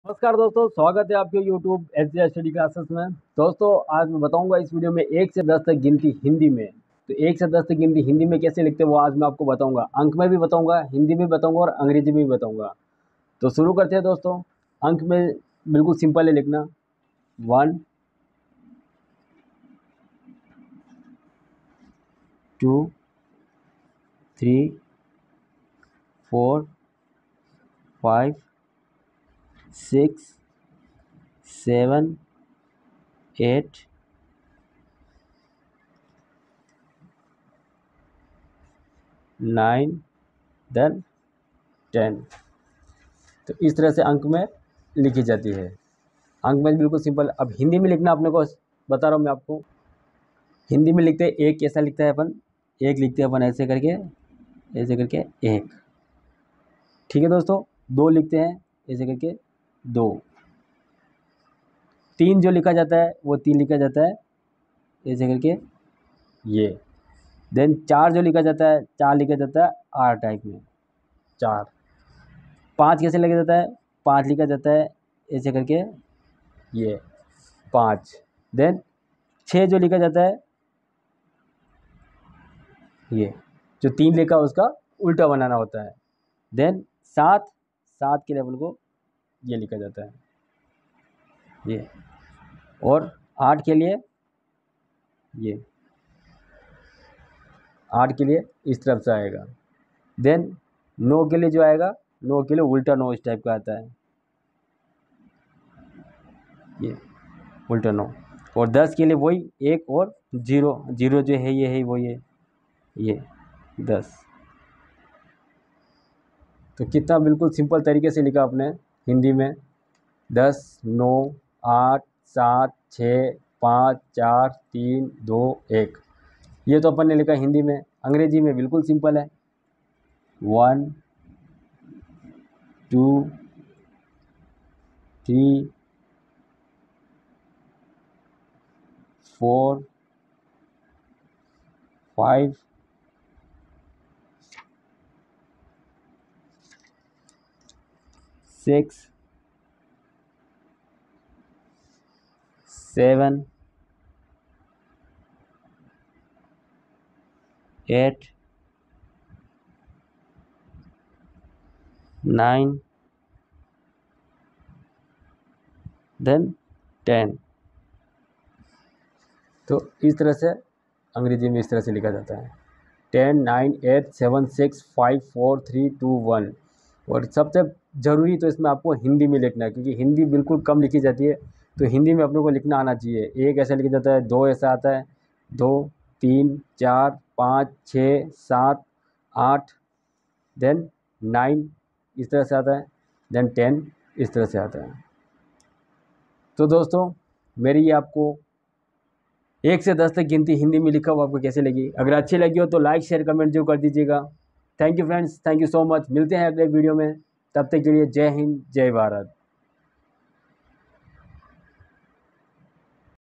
नमस्कार दोस्तों, स्वागत है आपके YouTube SJ स्टडी क्लासेस में। दोस्तों, आज मैं बताऊंगा इस वीडियो में 1 से 10 तक गिनती हिंदी में। तो 1 से 10 तक गिनती हिंदी में कैसे लिखते हैं वो आज मैं आपको बताऊंगा। अंक में भी बताऊंगा, हिंदी में बताऊंगा और अंग्रेजी में भी बताऊंगा। तो शुरू करते हैं दोस्तों। अंक में बिल्कुल सिंपल है लिखना। 1 2 3 4 5 6 7 8 9 देन 10। तो इस तरह से अंक में लिखी जाती है। अंक में बिल्कुल सिंपल। अब हिंदी में लिखना अपने को बता रहा हूँ मैं आपको। हिंदी में लिखते हैं एक, कैसा लिखता है अपन? एक लिखते हैं अपन ऐसे करके एक। ठीक है दोस्तों। 2 लिखते हैं ऐसे करके 2। 3 जो लिखा जाता है वो 3 लिखा जाता है ऐसे करके ये। देन 4 जो लिखा जाता है 4 लिखा जाता है आर टाइप में 4। 5 कैसे लिखा जाता है? 5 लिखा जाता है ऐसे करके ये 5। देन 6 जो लिखा जाता है ये, जो 3 लिखा उसका उल्टा बनाना होता है। देन 7 के लेवल को ये लिखा जाता है ये। और 8 के लिए ये, 8 के लिए इस तरफ से आएगा। देन 9 के लिए जो आएगा, 9 के लिए उल्टा 9 इस टाइप का आता है ये, उल्टा 9। और 10 के लिए वही 1 और 0 जो है ये है वो ये 10। तो कितना बिल्कुल सिंपल तरीके से लिखा आपने हिंदी में। 10 9 8 7 6 5 4 3 2 1। ये तो अपन ने लिखा हिंदी में। अंग्रेजी में बिल्कुल सिंपल है। 1 2 3 4 5 6 7 8 9 देन 10। तो इस तरह से अंग्रेजी में इस तरह से लिखा जाता है। 10 9 8 7 6 5 4 3 2 1। और सबसे ज़रूरी तो इसमें आपको हिंदी में लिखना है, क्योंकि हिंदी बिल्कुल कम लिखी जाती है। तो हिंदी में अपने को लिखना आना चाहिए। 1 ऐसा लिखा जाता है, 2 ऐसा आता है, 2 3 4 5 6 7 8 देन 9 इस तरह से आता है, देन 10 इस तरह से आता है। तो दोस्तों, मेरी ये आपको 1 से 10 तक गिनती हिंदी में लिखा हुआ आपको कैसे लगी? अगर अच्छी लगी हो तो लाइक शेयर कमेंट जरूर कर दीजिएगा। Thank you friends, thank you so much. मिलते हैं अगले वीडियो में। तब तक के लिए जय हिंद, जय भारत।